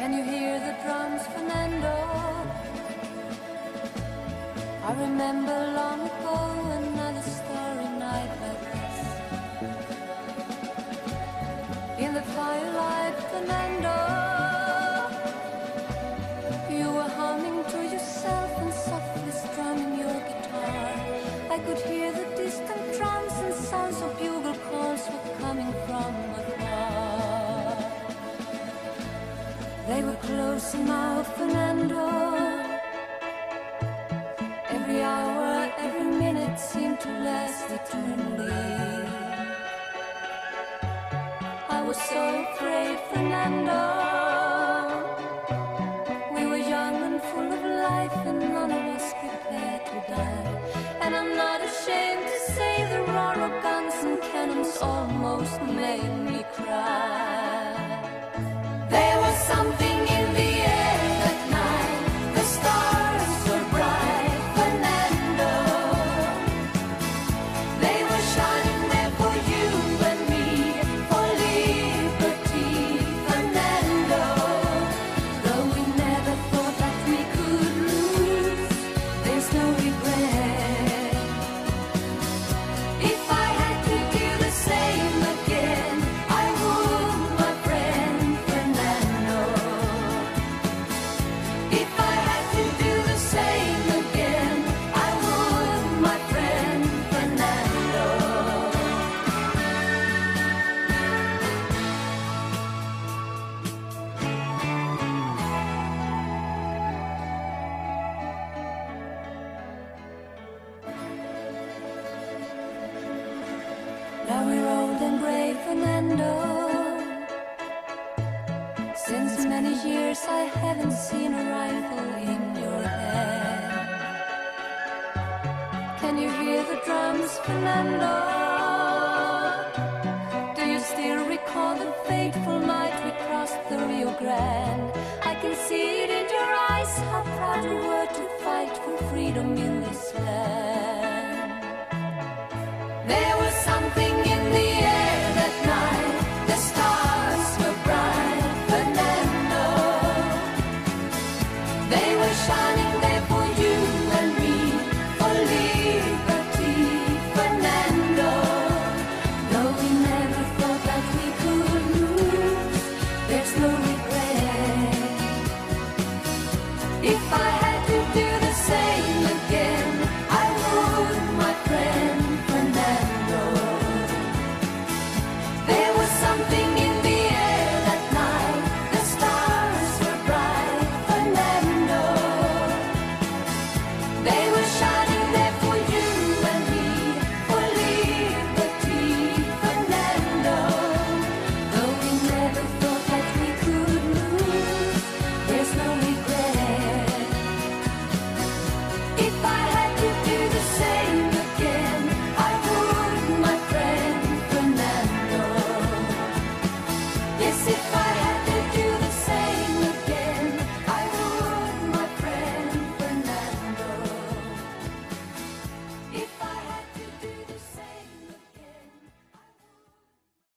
Can you hear the drums, Fernando? I remember long ago another starry night like this. In the firelight, Fernando, you were humming to yourself and softly strumming your guitar. I could hear the distant drums and sounds of bugle calls were coming from afar. They were close now, Fernando. Every hour, every minute seemed to last eternally. I was so afraid, Fernando. We were young and full of life, and none of us prepared to die. And I'm not ashamed to say the roar of guns and cannons almost made me cry. There was something in the air that night. The stars were bright, Fernando. They were shining there for you and me, for liberty, Fernando. Though we never thought that we could lose, there's no regret. If I had to do the same again, I would, my friend Fernando. If I had to do the same again, I would, my friend Fernando. Now we're old and gray, Fernando. Since many years I haven't seen a rifle in your hand. Can you hear the drums, Fernando? Do you still recall the fateful night we crossed the Rio Grande? I can see it in your eyes, how proud you were to fight for freedom in this